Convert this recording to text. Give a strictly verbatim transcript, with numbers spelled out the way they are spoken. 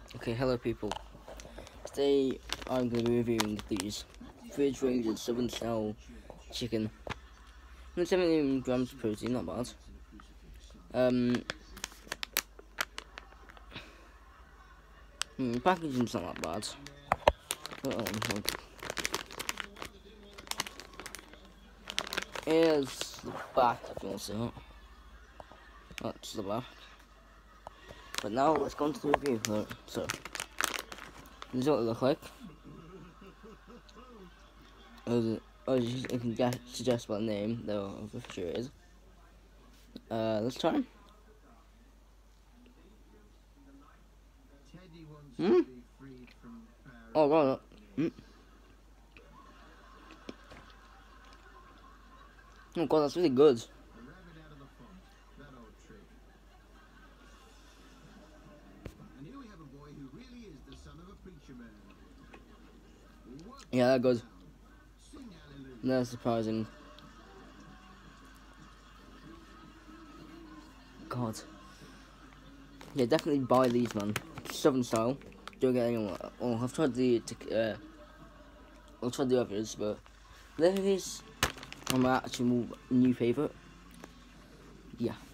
Okay, hello people. Today I'm going to be reviewing these fridge ranger Southern style chicken. seventeen grams of protein, not bad. Um, hmm, packaging's not that bad. Oh, oh. Here's the back if you want to see it. That's the back. But now let's go into the review. So, this is what it looks like. As, as you can guess, suggest by the name, though for sure it is. Uh, let's try. Hmm? Oh, God. Hmm? Oh, God, that's really good. Yeah, that good. That's surprising. God. Yeah, definitely buy these, man. Southern style. Don't get anyone. Oh, I've tried the. Uh, I've tried the others, but this is my actual new favourite. Yeah.